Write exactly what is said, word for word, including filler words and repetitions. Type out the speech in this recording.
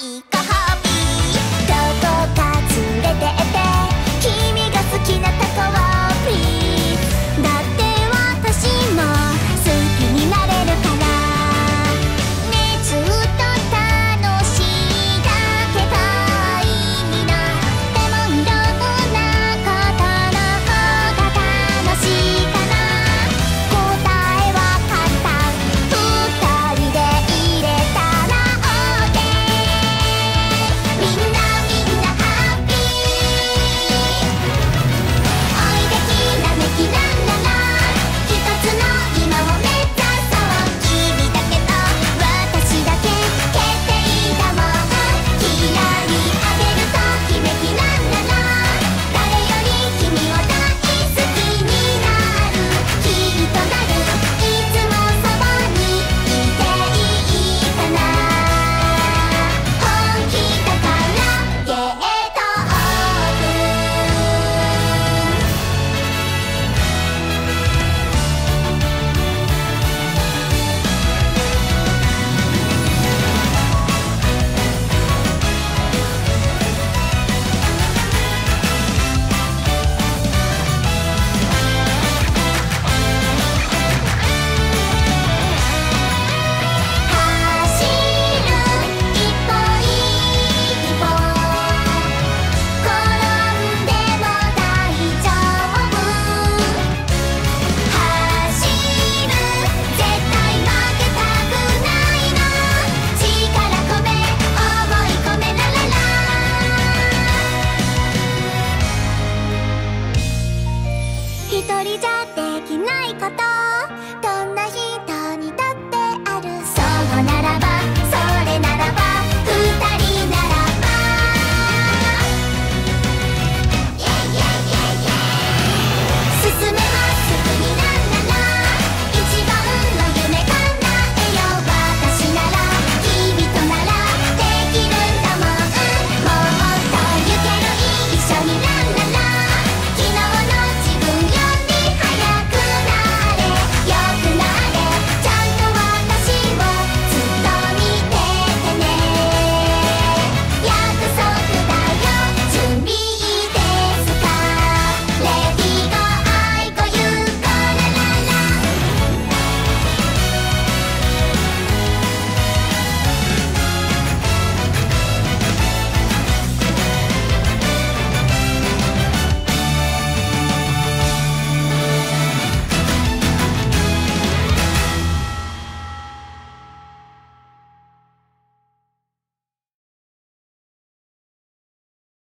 いご褒美。どこか連れてって君が好きなタコをプリーズ。だって私も好きになれるから。ねずっと楽しいだけがいいな。でもいろんなことの方が楽しいかな。答えは簡単、二人で入れたら OK。 みんなみんなハッピー。おいできらめきらんらら、一つの今を目指そう。君だけと私だけ決定だもん。きらりあげるときめきらんらら、誰より君を大好きになる。きっとなる。いつもそばにいていいかな。本気だからゲートオープン。走る一歩一歩、転んでも大丈夫。走る絶対負けたくないの。力込め思い込めラララ。一人じゃできないこと、どんな人